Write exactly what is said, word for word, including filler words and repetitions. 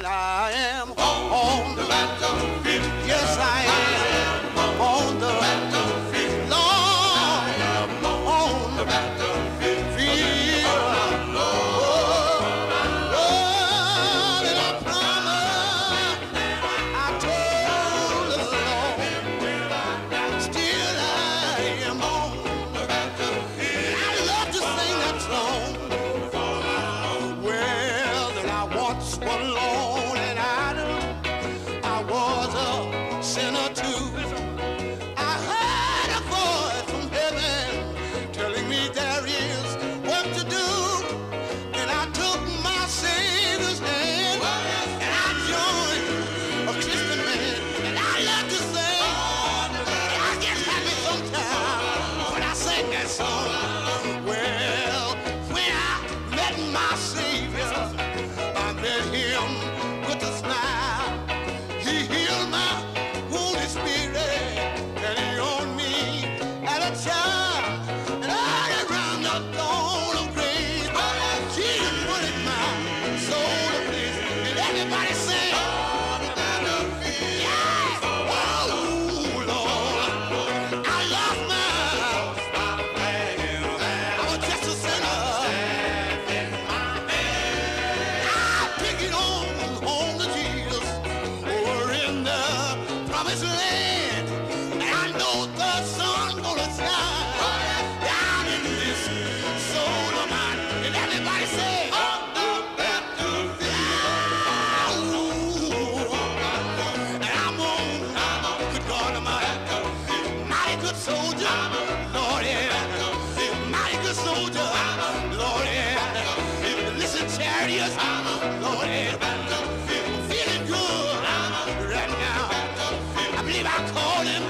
I am on the battlefield. Yes, I am on the battlefield. Lord, I am on the battlefield. Chariot, Lord, I'm feeling good right now. I believe I called him